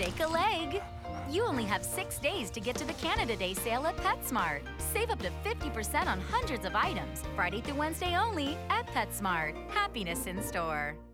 shake a leg. You only have 6 days to get to the Canada Day sale at PetSmart. Save up to 50% on hundreds of items. Friday through Wednesday only at PetSmart. Happiness in store.